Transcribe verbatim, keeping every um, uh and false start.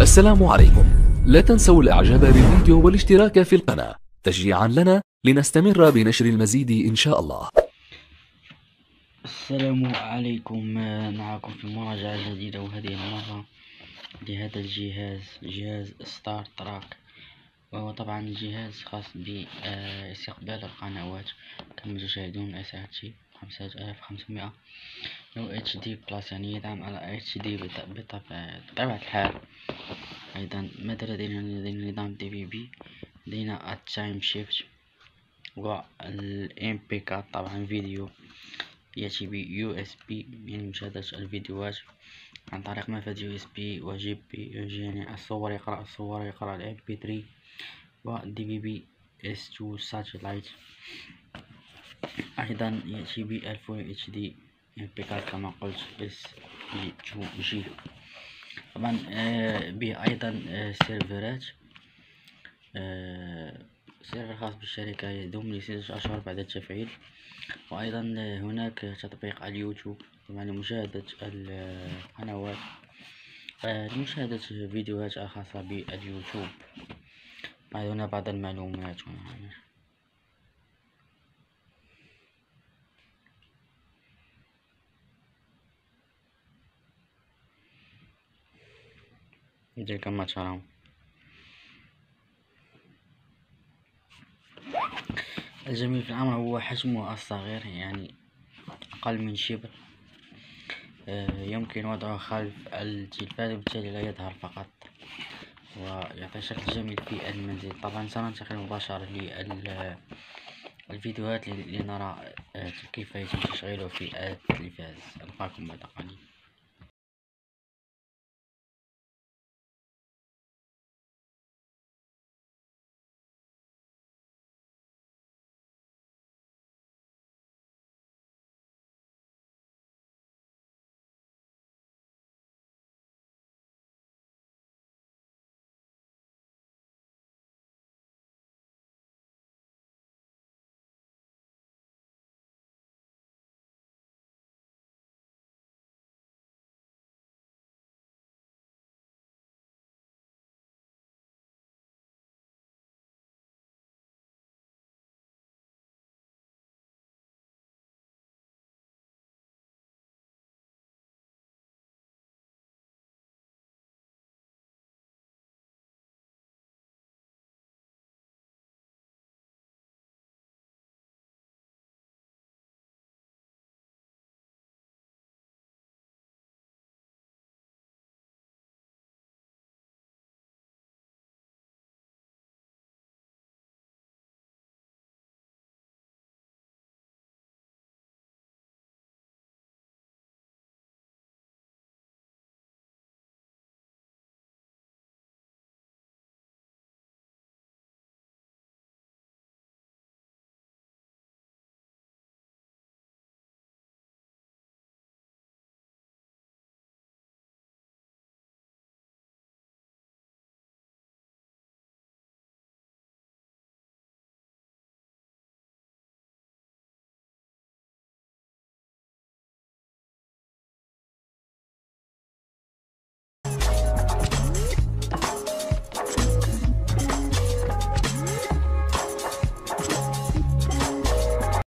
السلام عليكم. لا تنسوا الاعجاب بالفيديو والاشتراك في القناة تشجيعا لنا لنستمر بنشر المزيد ان شاء الله. السلام عليكم، معكم في مراجعة جديدة، وهذه المرة لهذا الجهاز، جهاز ستار تراك، وهو طبعا جهاز خاص باستقبال القنوات كما تشاهدون. اس اتش دي خمسة آلاف وخمسمائة او اتش دي بلس، يعني يدعم على اتش دي بطبيعة الحال. ايضا ماذا لدينا؟ لدينا نظام دي في بي، لدينا التايم شيفت والام بي كات، طبعا فيديو يأتي ب يو اس بي، يعني مشاهدة الفيديوهات عن طريق منفذ يو اس بي، وجيب بي، يعني الصور يقرأ الصور يقرأ الام بي ثري، و دي في بي اس تو ساتلايت. أيضا يأتي ب الفول اتش دي ام بي كات كما قلت اس بي تو جي. طبعا آه به أيضا آه سيرفرات، آه سيرفر خاص بالشركة يدوم لستة أشهر بعد التفعيل. وأيضا هناك تطبيق اليوتيوب، طبعا لمشاهدة القنوات، لمشاهدة فيديوهات خاصة باليوتيوب. هنا بعض المعلومات. زي كما ترون، الجميل في الأمر هو حجمه الصغير، يعني أقل من شبر. يمكن وضعه خلف التلفاز وبالتالي لا يظهر فقط، ويعطي شكل جميل في المنزل. طبعا سننتقل مباشرة للفيديوهات لنرى كيف يتم تشغيله في التلفاز. ألقاكم بعد قليل.